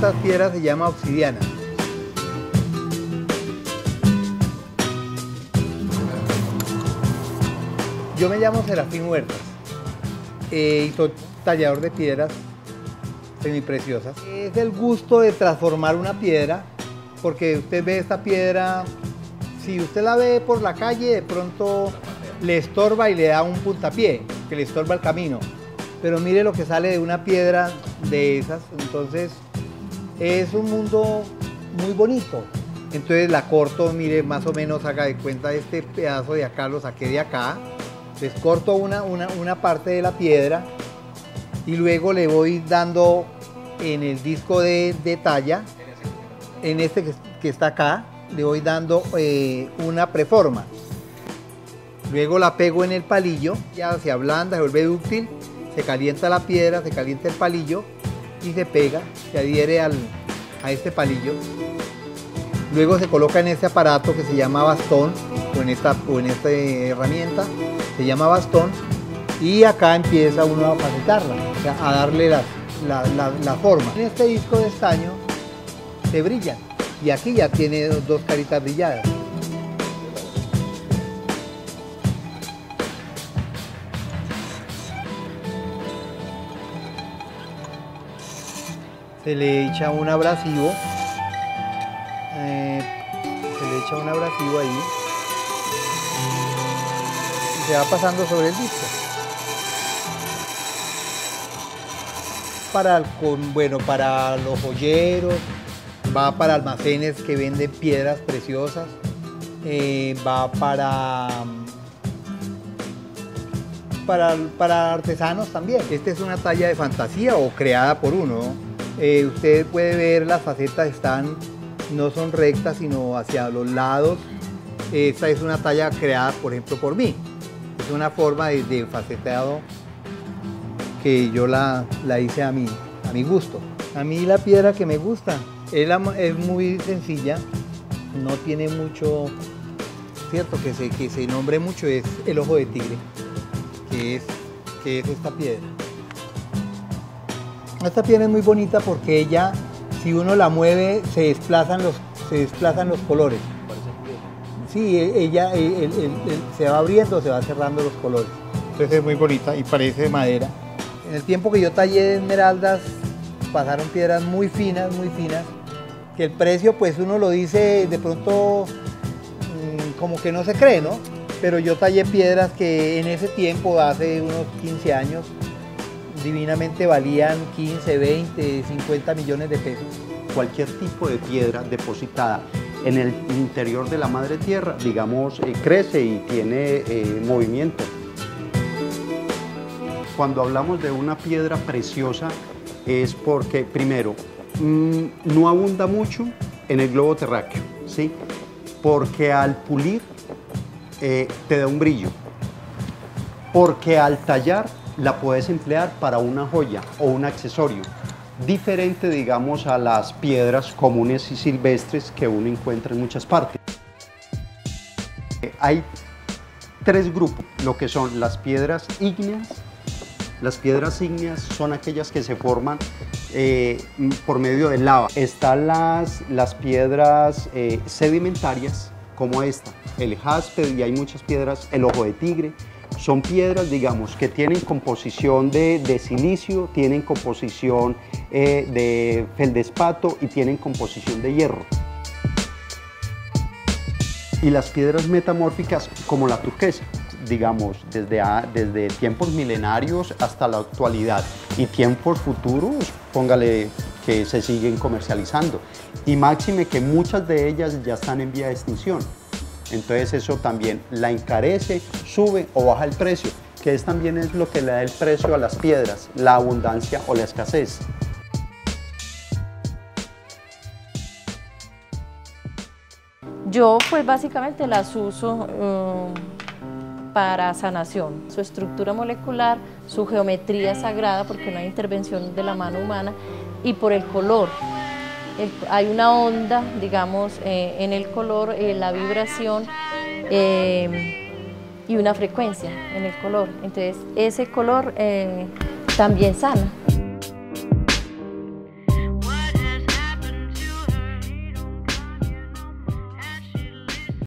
estas piedras se llama obsidiana. Yo me llamo Serafín Huertas y soy tallador de piedras semipreciosas. Es el gusto de transformar una piedra, porque usted ve esta piedra, si usted la ve por la calle, de pronto le estorba y le da un puntapié, que le estorba el camino. Pero mire lo que sale de una piedra de esas, entonces es un mundo muy bonito. Entonces la corto, mire, más o menos haga de cuenta, este pedazo de acá lo saqué de acá. Les corto una parte de la piedra y luego le voy dando en el disco de talla, en este que está acá, le voy dando una preforma. Luego la pego en el palillo, ya se ablanda, se vuelve dúctil, se calienta la piedra, se calienta el palillo y se pega, se adhiere a este palillo. Luego se coloca en este aparato que se llama bastón, o en esta herramienta, se llama bastón, y acá empieza uno a facetarla, o sea, a darle la forma. En este disco de estaño se brilla, y aquí ya tiene dos caritas brilladas. Se le echa un abrasivo, ahí y se va pasando sobre el disco. Para los joyeros, va para almacenes que venden piedras preciosas, va para artesanos también. Esta es una talla de fantasía o creada por uno, ¿no? Usted puede ver las facetas no son rectas, sino hacia los lados. Esta es una talla creada, por ejemplo, por mí. Es una forma de faceteado que yo la hice a mi gusto. A mí la piedra que me gusta es muy sencilla, no tiene mucho, cierto, que se nombre mucho, es el ojo de tigre, que es esta piedra. Esta piedra es muy bonita porque ella, si uno la mueve, se desplazan los colores. Sí, ella se va abriendo, se va cerrando los colores. Entonces es muy bonita y parece de madera. En el tiempo que yo tallé esmeraldas, pasaron piedras muy finas, que el precio, pues uno lo dice de pronto como que no se cree, ¿no? Pero yo tallé piedras que en ese tiempo, hace unos 15 años, divinamente valían 15, 20, 50 millones de pesos. Cualquier tipo de piedra depositada en el interior de la madre tierra, digamos, crece y tiene movimiento. Cuando hablamos de una piedra preciosa es porque, primero, no abunda mucho en el globo terráqueo, ¿sí? Porque al pulir te da un brillo, porque al tallar la puedes emplear para una joya o un accesorio, diferente, digamos, a las piedras comunes y silvestres que uno encuentra en muchas partes. Hay tres grupos, lo que son las piedras ígneas. Las piedras ígneas son aquellas que se forman por medio de lava. Están las piedras sedimentarias, como esta, el jaspe, y hay muchas piedras, el ojo de tigre. Son piedras, digamos, que tienen composición de silicio, tienen composición de feldespato y tienen composición de hierro. Y las piedras metamórficas, como la turquesa, digamos, desde tiempos milenarios hasta la actualidad y tiempos futuros, póngale que se siguen comercializando. Y máxime que muchas de ellas ya están en vía de extinción. Entonces eso también la encarece, sube o baja el precio, que también es lo que le da el precio a las piedras, la abundancia o la escasez. Yo pues básicamente las uso para sanación, su estructura molecular, su geometría sagrada, porque no hay intervención de la mano humana, y por el color. Hay una onda, digamos, en el color, la vibración y una frecuencia en el color. Entonces, ese color también sana.